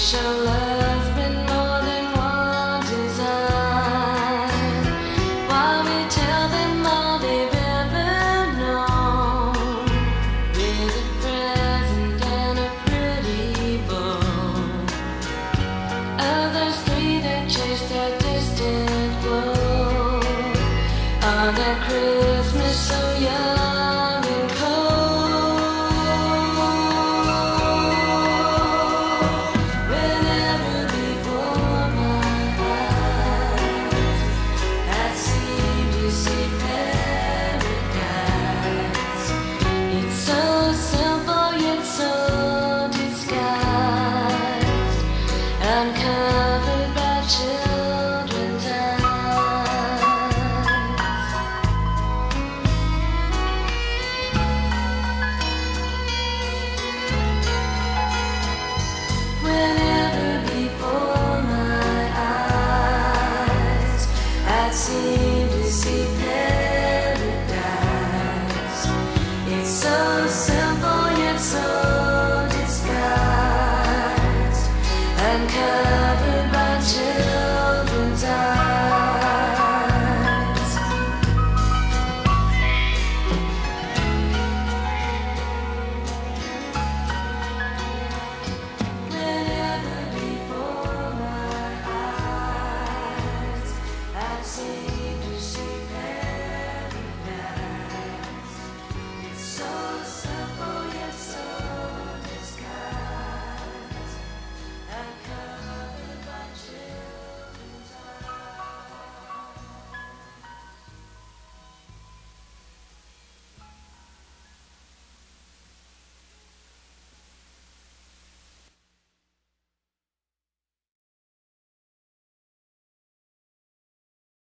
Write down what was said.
show love in more than one design, while we tell them all they've ever known, with a present and a pretty bow. Of those three that chase that distant glow, on that Christmas so young and cold, whenever before my eyes I seem to see paradise. It's so simple yet so disguised, uncovered by children's eyes. Whenever before my eyes I seem to see paradise. It's so simple yet so disguised, uncovered